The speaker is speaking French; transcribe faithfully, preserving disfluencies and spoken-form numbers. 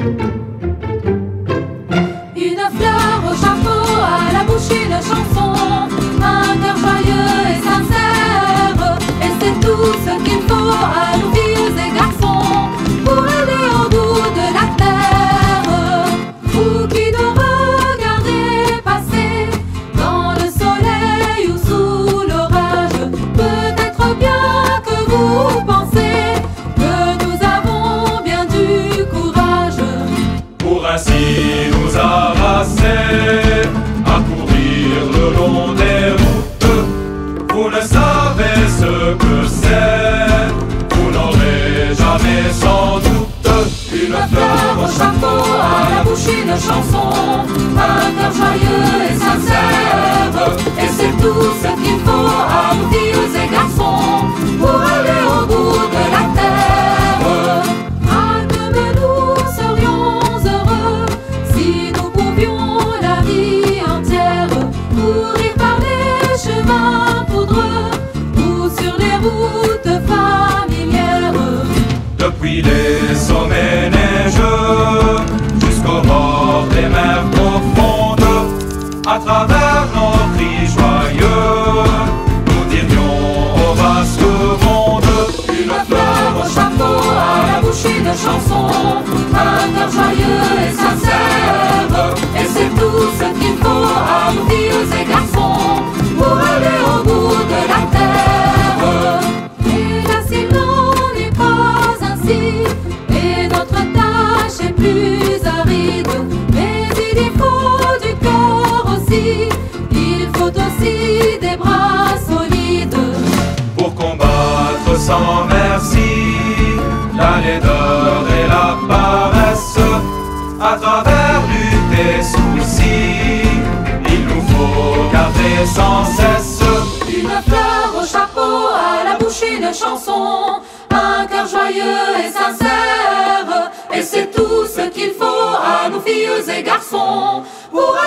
Une fleur au chapeau, à la bouche une chanson, un cœur joyeux et sincère, et c'est tout ce qu'il faut à nos filles et garçons pour aller au bout de la terre. Vous qui nous regardez passer dans le soleil ou sous l'orage, peut-être bien que vous pensez que nous avons bien du courage pour ainsi nous embrasser, à courir le long des routes. Vous ne savez ce que c'est, vous n'aurez jamais sans doute une fleur au chapeau, à la bouche une chanson, un cœur joyeux et sincère, et c'est tout ce qu'il faut à nos filles et garçons pour aller au bout de la terre. Ah, comme nous serions heureux si nous pouvions la vie entière courir par les chemins poudreux ou sur les routes familières. Depuis les sommets neigeux jusqu'au bord des mers profondes, à travers nos cris joyeux, nous dirions au vaste monde. Une fleur au chapeau, à la bouche une chanson, un cœur joyeux et sincère, et c'est tout ce qu'il faut à nos filles et garçons pour aller au bout de la terre. Hélas, il n'en est pas ainsi, et notre tâche est plus aride, mais il y faut du cœur aussi, il faut aussi des bras solides pour combattre sans merci la laideur et la paresse. À travers lutte et soucis, il nous faut garder sans cesse une fleur au chapeau, à la bouche une chanson, un cœur joyeux et sincère, et c'est tout ce qu'il faut à nos filles et garçons pour